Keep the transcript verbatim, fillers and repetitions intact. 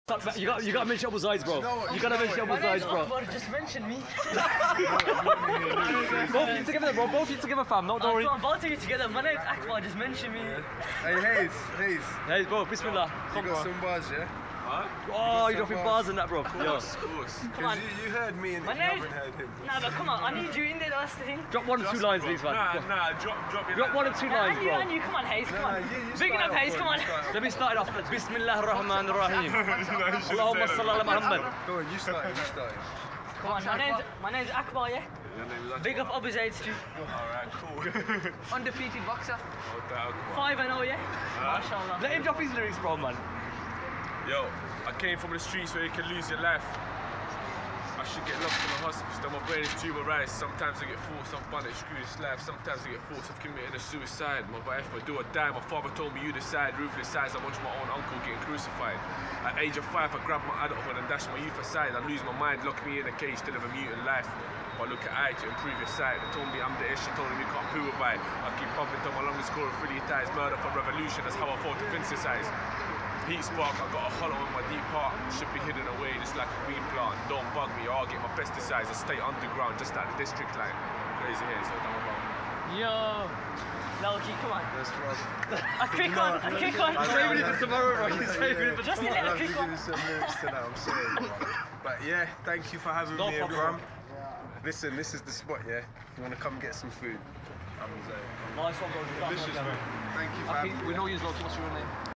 You got, you got to mention Abu Zaid's, bro. You got to mention Abu Zaid's, bro. Just mention me. Both of you together, bro. Both of you together, fam. No, don't worry. Come on, both of you together. My name's Akbar. Just mention me. Hey, Hayes, Hayes. Hey, bro. Bismillah. You got some bars, yeah? Huh? Oh, you're dropping bars in that, bro. Yo. Of course. Come on. You, you heard me and My you name- haven't heard him. Nah, but come on. I need you in there. That's the thing. Drop one or two lines, please, man. Nah, Go. nah, drop, drop your Drop one or two Nah, lines, and you, bro. and you. Come on, Hayes. Come Nah, on. you, you Big start enough, Hayes. off, Come on. you start off. Let me start it off. Bismillah ar-Rahman ar-Rahim. Allahumma salli ala Muhammad. Go on, you started, you started. Come on. My name's, my name's Akbar, yeah? Your name is Big up Abu Zaid Street. Alright, cool. Undefeated boxer. Oh, that, come on. five and oh, yeah? Huh? Mashallah. Let him drop his lyrics, bro, man. Yo, I came from the streets where you can lose your life. I should get locked in a hospital, then my brain is tuberized. Sometimes I get forced on fun, screw this life. Sometimes I get forced of committing a suicide. My wife, I do or die. My father told me you decide. Ruthless sides, I watch my own uncle getting crucified. At age of five, I grabbed my adulthood and dashed my youth aside. I lose my mind, lock me in a cage to live a mutant life. But look at I to improve your sight. They told me I'm the ish, they told me you can't poo with I. I keep pumping till my longest score of Philly ties. Murder for revolution, that's how I fought to synthesize. Heat spark, I got a hollow in my deep heart. Should be hidden away just like a green plant. Don't bug me or I'll get my pesticides. I stay underground just like the district line. Crazy here, so don't about me. Yo. Loki, come on. That's right. A quick one. A quick one. I'm Saving it for tomorrow, bro. He's saving it for Just a I'll little have to quick give one. you some lyrics to that, I'm sorry. Bro. But yeah, thank you for having No me, problem. Abram. Listen, this is the spot, yeah? You want to come get some food? I'm Zaid. Nice one, bro. Delicious, man. Thank you for having me. We know you're not. What's your name?